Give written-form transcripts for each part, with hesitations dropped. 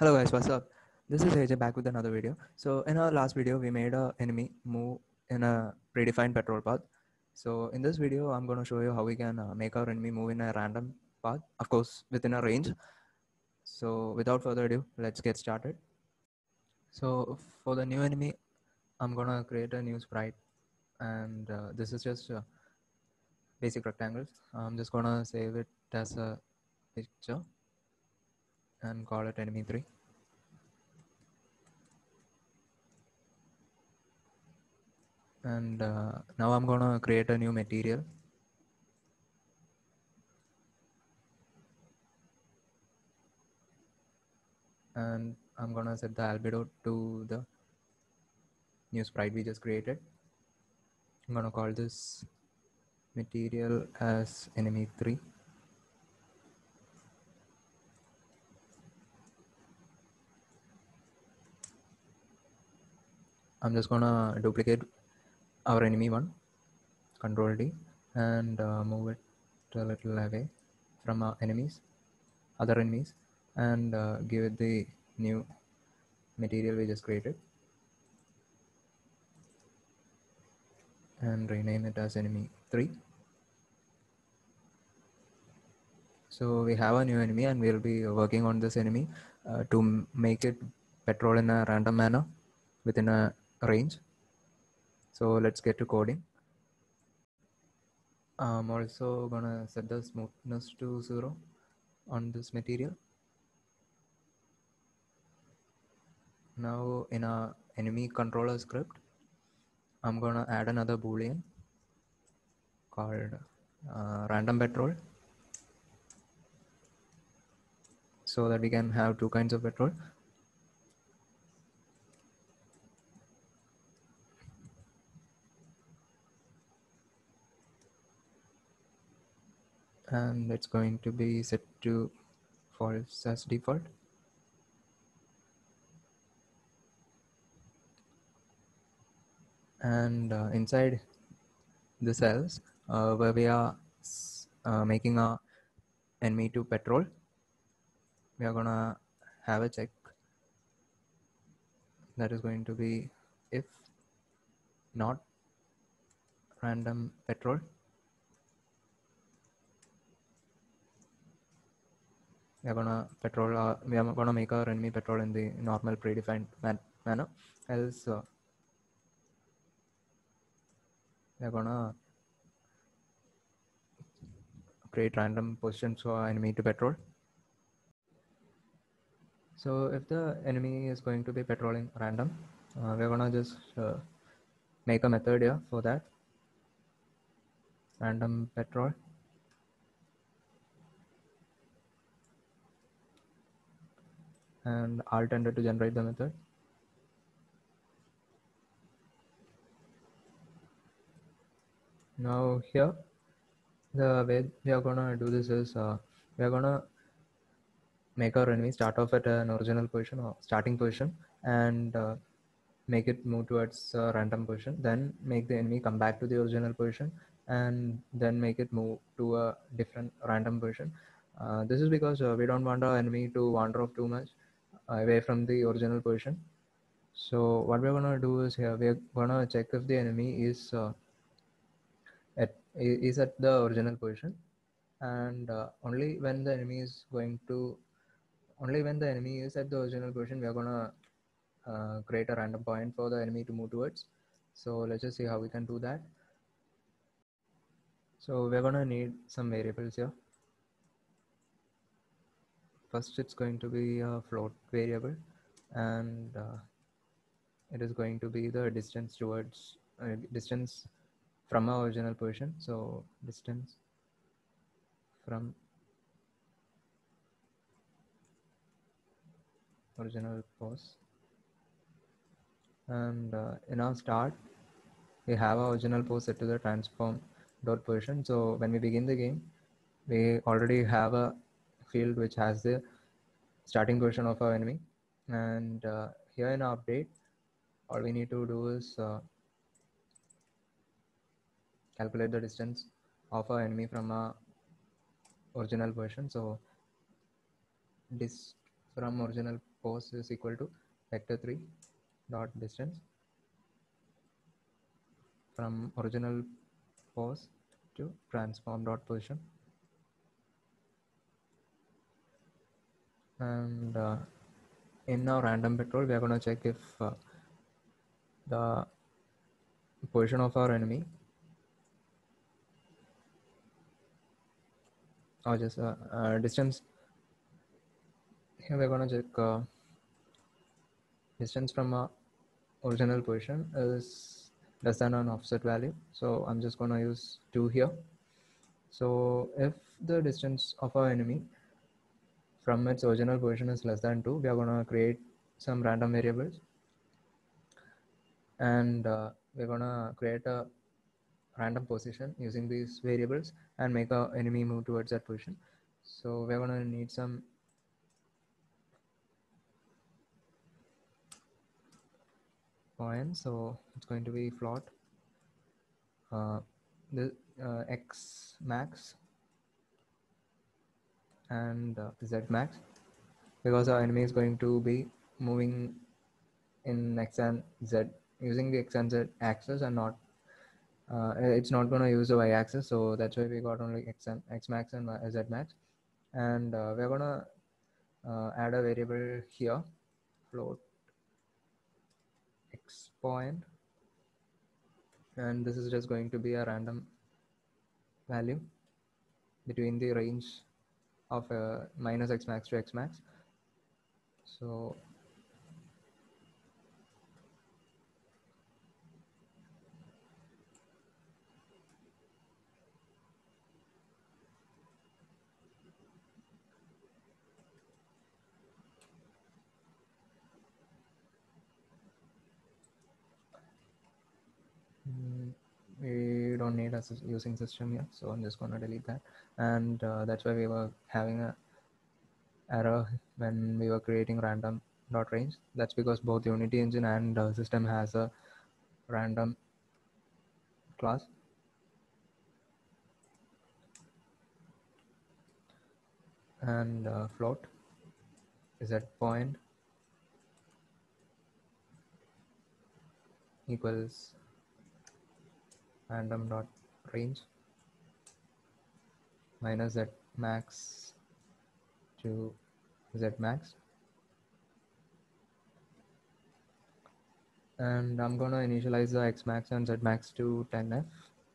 Hello guys, what's up? This is AJ back with another video. So in our last video, we made a enemy move in a predefined patrol path. So in this video, I'm going to show you how we can make our enemy move in a random path, of course, within a range. So without further ado, let's get started. So for the new enemy, I'm going to create a new sprite, and this is just basic rectangles. I'm just going to save it as a picture and call it enemy 3. And now I'm gonna create a new material, and I'm gonna set the albedo to the new sprite we just created. I'm gonna call this material as enemy 3. I'm just gonna duplicate our enemy 1, Control D, and move it a little away from our other enemies, and give it the new material we just created, and rename it as enemy 3. So we have a new enemy, and we'll be working on this enemy to make it patrol in a random manner within a range. So let's get to coding. I'm also gonna set the smoothness to 0 on this material. Now in our enemy controller script, I'm gonna add another boolean called random patrol, so that we can have two kinds of patrol. And it's going to be set to false as default. And inside the cells where we are making our enemy to patrol, we are gonna have a check that is going to be if not random patrol. We are gonna patrol. We are gonna make our enemy patrol in the normal predefined manner. Else, we are gonna create random positions for our enemy to patrol. So if the enemy is going to be patrolling random, we're gonna just make a method here for that. Random patrol. And Alt Enter to generate the method. Now here, the way we are gonna do this is we are gonna make our enemy start off at an original position or starting position, and make it move towards a random position. Then make the enemy come back to the original position, and then make it move to a different random position. This is because we don't want our enemy to wander off too much away from the original position. So what we're gonna do is here we're gonna check if the enemy is at the original position, and only when the enemy is at the original position, we are gonna create a random point for the enemy to move towards. So let's just see how we can do that. So we're gonna need some variables here. First, it's going to be a float variable, and it is going to be the distance towards distance from our original position. So distance from original pose. And in our start, we have our original pose set to the transform dot position. So when we begin the game, we already have a field which has the starting position of our enemy. And here in our update, all we need to do is calculate the distance of our enemy from our original position. So dist from original pose is equal to vector 3 dot distance from original pose to transform dot position. And in our random petrol, we are going to check if the position of our enemy, or just distance. Here we're going to check distance from our original position is less than an offset value. So I'm just going to use 2 here. So if the distance of our enemy from its original position is less than 2, we are going to create some random variables, and we're going to create a random position using these variables and make our enemy move towards that position. So we're going to need some points. So it's going to be float the x max and z max, because our enemy is going to be moving in x and z using the x and z axis, and not it's not going to use the y-axis. So that's why we got only x max and z max. And we're going to add a variable here, float x point, and this is just going to be a random value between the range of minus x max to x max. So we don't need a using system here, so I'm just going to delete that. And that's why we were having a error when we were creating random dot range. That's because both Unity engine and system has a random class. And float is at point equals random dot range minus z max to z max. And I'm going to initialize the x max and z max to 10f.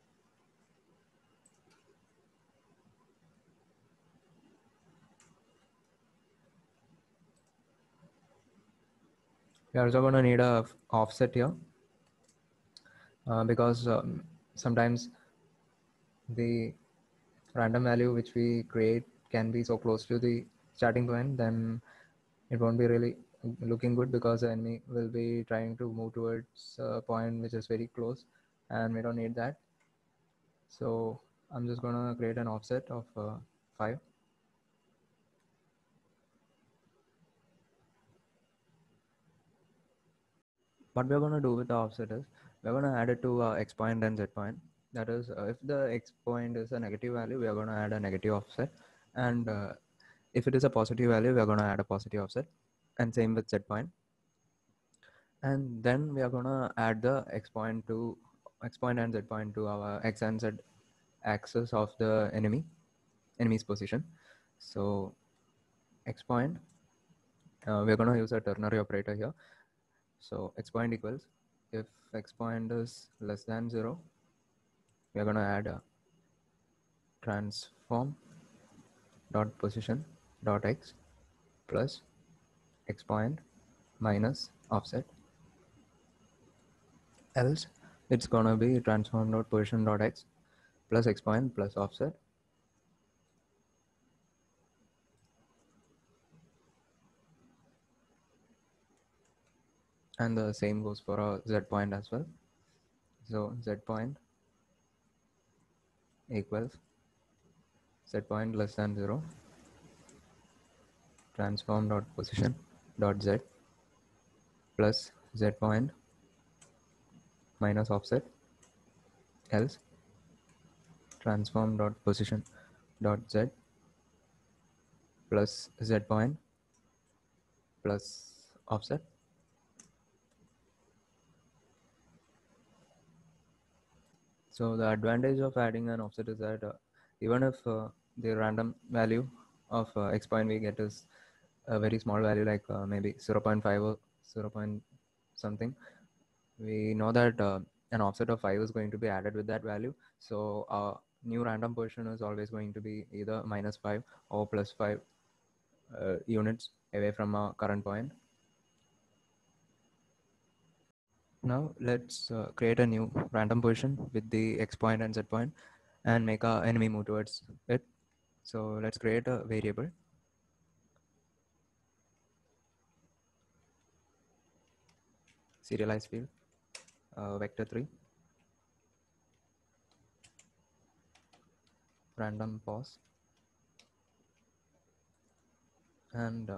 We're also going to need a offset here because sometimes the random value which we create can be so close to the starting point, then it won't be really looking good, because the enemy will be trying to move towards a point which is very close, and we don't need that. So I'm just going to create an offset of 5. What we're going to do with the offset is we're going to add it to x point and z point. That is, if the x point is a negative value, we are going to add a negative offset, and if it is a positive value, we are going to add a positive offset, and same with z point. And then we are going to add the x point and z point to our x and z axis of the enemy's position. So x point, we're going to use a ternary operator here. So x point equals, if x point is less than 0, we are going to add a transform dot position dot x plus x point minus offset. Else it's going to be transform dot position dot x plus x point plus offset. And the same goes for a z point as well. So z point equals z point less than 0 transform dot position dot z plus z point minus offset. Else transform dot position dot z plus z point plus offset. So the advantage of adding an offset is that even if the random value of x point we get is a very small value, like maybe 0.5 or 0 point something, we know that an offset of 5 is going to be added with that value. So our new random position is always going to be either -5 or +5 units away from our current point. Now let's create a new random position with the x point and z point and make our enemy move towards it. So let's create a variable. Serialize field, vector3, random pause, and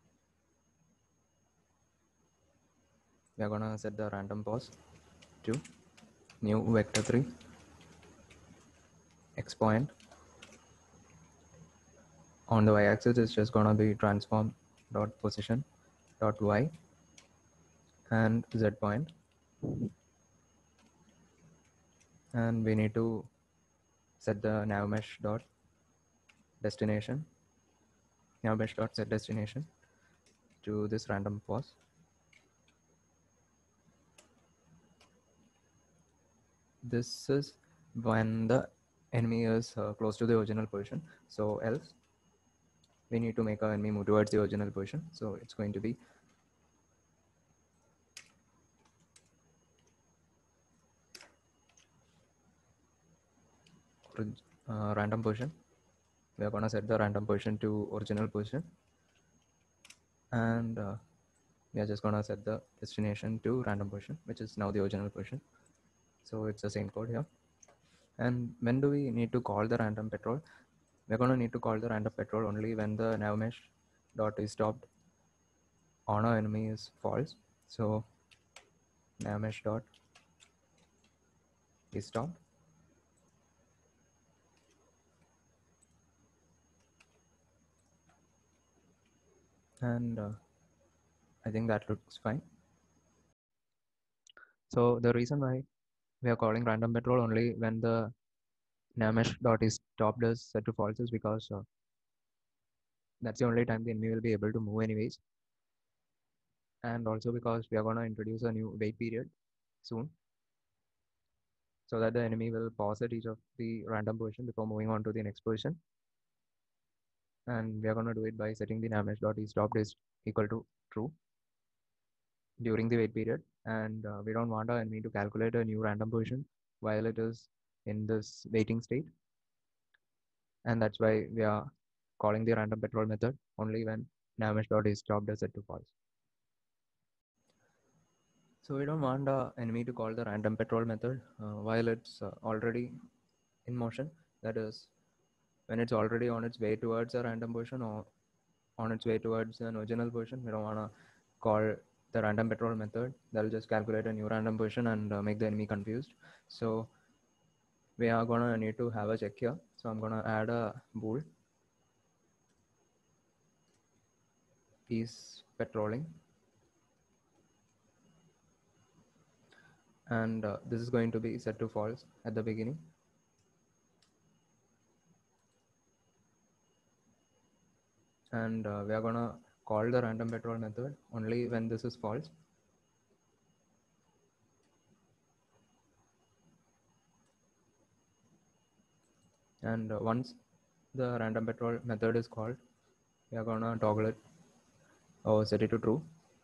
we are gonna set the random pause to new vector3 x point. On the y-axis it's just gonna be transform dot position dot y, and z point, and we need to set the navmesh dot destination, navmesh dot set destination to this random pause. This is when the enemy is close to the original position. So else we need to make our enemy move towards the original position. So it's going to be random position. We are going to set the random position to original position, and we are just going to set the destination to random position, which is now the original position. So it's the same code here. And when do we need to call the random petrol? We're going to need to call the random petrol only when the navmesh dot is stopped on our enemy is false. So navmesh dot is stopped, and I think that looks fine. So the reason why we are calling random petrol only when the navmesh dot is stopped is set to false is because that's the only time the enemy will be able to move anyways, and also because we are going to introduce a new wait period soon, so that the enemy will pause at each of the random position before moving on to the next position. And we are going to do it by setting the navmesh dot is stopped is equal to true during the wait period, and we don't want our enemy to calculate a new random position while it is in this waiting state, and that's why we are calling the random petrol method only when navmesh dot is stopped is set to false. So we don't want the enemy to call the random petrol method while it's already in motion. That is, when it's already on its way towards a random position or on its way towards an original position. We don't want to call the random petrol method. That'll just calculate a new random position and make the enemy confused. So we are going to need to have a check here. So I'm going to add a bool is patrolling, and this is going to be set to false at the beginning. And we are going to call the random petrol method only when this is false. And once the random petrol method is called, we are going to toggle it or set it to true.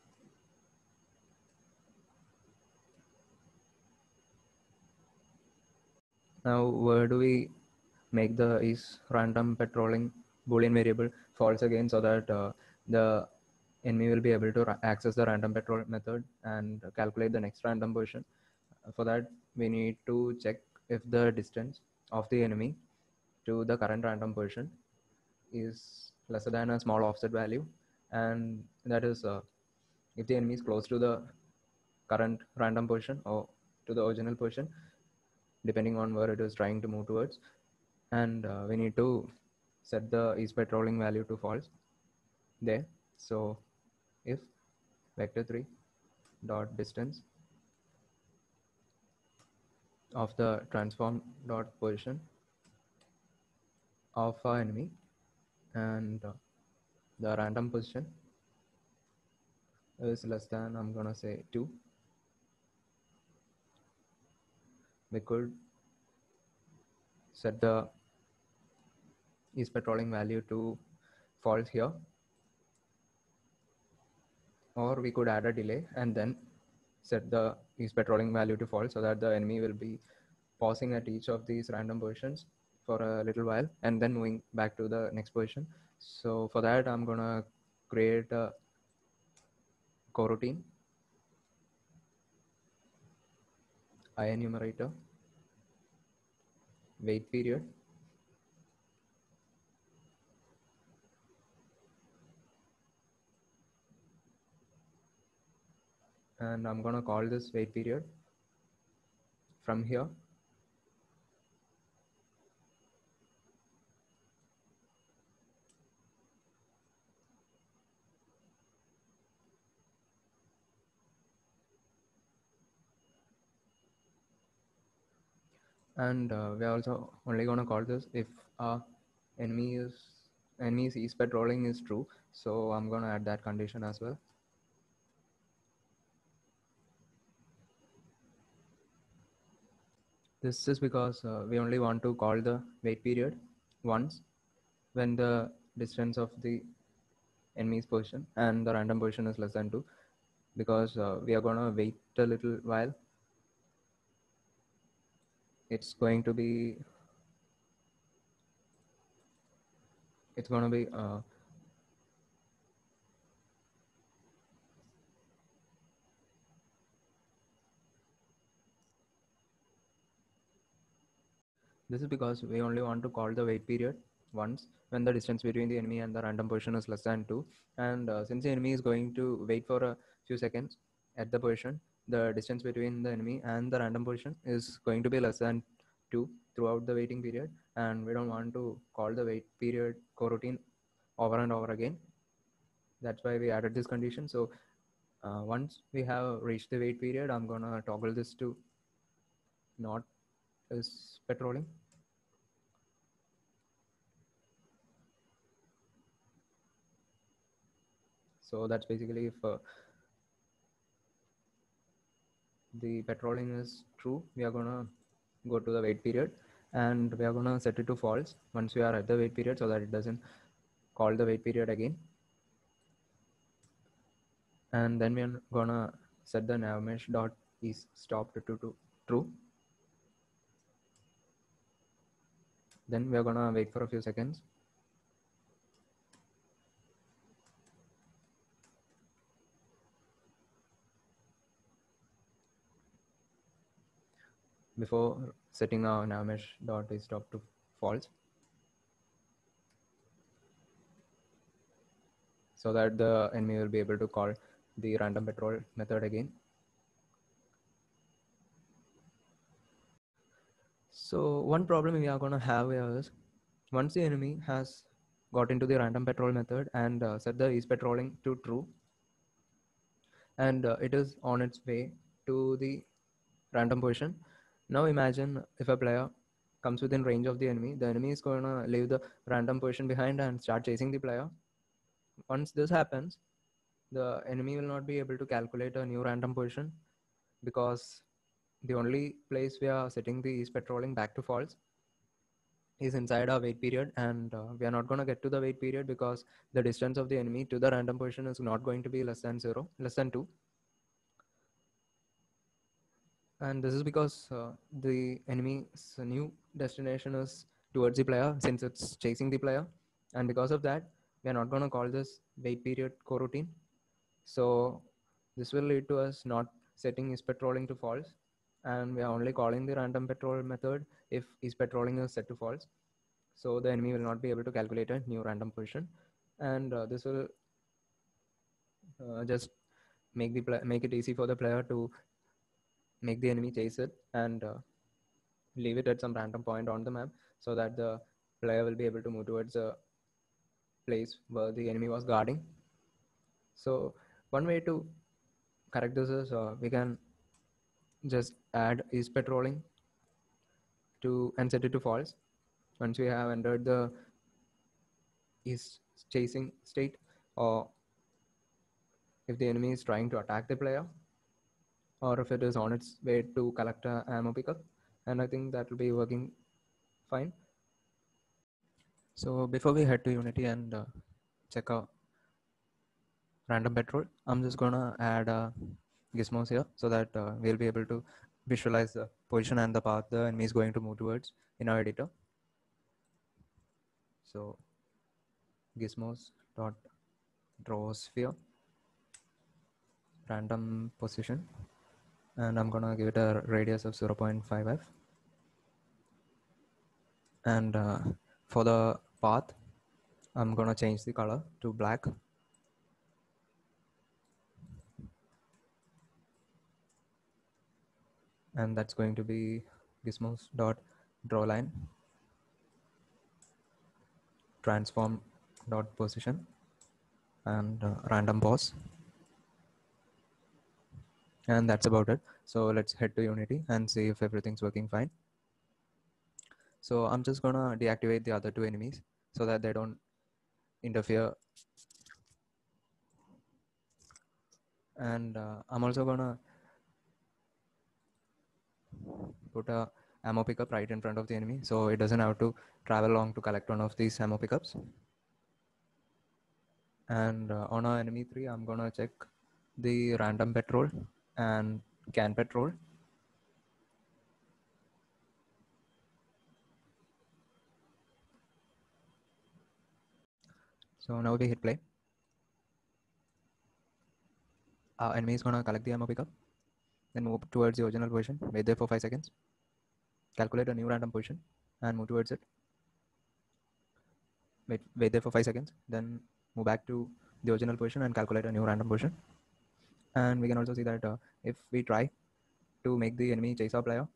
Now where do we make the is random patrolling boolean variable false again, so that the enemy will be able to access the random petrol method and calculate the next random position? For that we need to check if the distance of the enemy to the current random position is lesser than a small offset value, and that is if the enemy is close to the current random position or to the original position, depending on where it is trying to move towards. And we need to set the is patrolling value to false there. So if vector3 dot distance of the transform dot position of our enemy and the random position is less than, I'm gonna say 2, we could set the is patrolling value to false here, or we could add a delay and then set the is patrolling value to false, so that the enemy will be pausing at each of these random positions for a little while and then moving back to the next position. So for that, I'm gonna create a coroutine IEnumerator wait period, and I'm gonna call this wait period from here. And we're also only gonna call this if enemy is enemy's is patrolling is true. So I'm gonna add that condition as well. This is because we only want to call the wait period once when the distance of the enemy's position and the random position is less than 2, because we are gonna wait a little while. It's going to be this is because we only want to call the wait period once when the distance between the enemy and the random position is less than 2. And since the enemy is going to wait for a few seconds at the position, the distance between the enemy and the random position is going to be less than 2 throughout the waiting period. And we don't want to call the wait period coroutine over and over again. That's why we added this condition. So once we have reached the wait period, I'm gonna toggle this to not is patrolling. So that's basically if the patrolling is true, we are gonna go to the wait period and we are gonna set it to false once we are at the wait period, so that it doesn't call the wait period again. And then we are gonna set the navmesh dot is stopped to true. Then we are gonna wait for a few seconds. Before setting our navmesh dot is stopped to false, so that the enemy will be able to call the random patrol method again. So one problem we are going to have here is, once the enemy has got into the random patrol method and set the is patrolling to true, and it is on its way to the random position. Now imagine if a player comes within range of the enemy is going to leave the random position behind and start chasing the player. Once this happens, the enemy will not be able to calculate a new random position, because the only place we are setting the is patrolling back to false is inside our wait period, and we are not going to get to the wait period because the distance of the enemy to the random position is not going to be less than 2. And this is because the enemy's new destination is towards the player, since it's chasing the player, and because of that we are not going to call this wait period coroutine. So this will lead to us not setting is patrolling to false, and we are only calling the random patrol method if is patrolling is set to false. So the enemy will not be able to calculate a new random position, and this will just make it easy for the player to make the enemy chase it and leave it at some random point on the map, so that the player will be able to move towards a place where the enemy was guarding. So One way to correct this is we can just add is patrolling to and set it to false. Once we have entered the is chasing state, or if the enemy is trying to attack the player, or if it is on its way to collect a ammo pickup, and I think that will be working fine. So before we head to Unity and check out random petrol, I'm just gonna add gizmos here so that we'll be able to visualize the position and the path the enemy is going to move towards in our editor. So gizmos dot draw sphere random position, and I'm gonna give it a radius of 0.5f, and for the path I'm gonna change the color to black, and that's going to be gizmos dot draw line transform dot position and random pause, and that's about it. So let's head to Unity and see if everything's working fine. So I'm just gonna deactivate the other two enemies so that they don't interfere, and I'm also gonna put a ammo pickup right in front of the enemy so it doesn't have to travel long to collect one of these ammo pickups. And on our enemy 3, I'm gonna check the random petrol and can petrol. So now we hit play. Our enemy is gonna collect the ammo pickup, then move towards the original position, wait there for 5 seconds, calculate a new random position and move towards it. Wait there for 5 seconds, then move back to the original position and calculate a new random position. And we can also see that if we try to make the enemy chase our player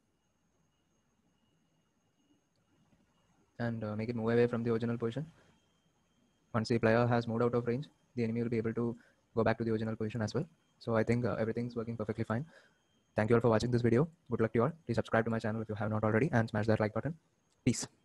and make it move away from the original position, once the player has moved out of range, the enemy will be able to go back to the original position as well. So I think everything's working perfectly fine. Thank you all for watching this video. Good luck to you all. Please subscribe to my channel if you have not already and smash that like button. Peace.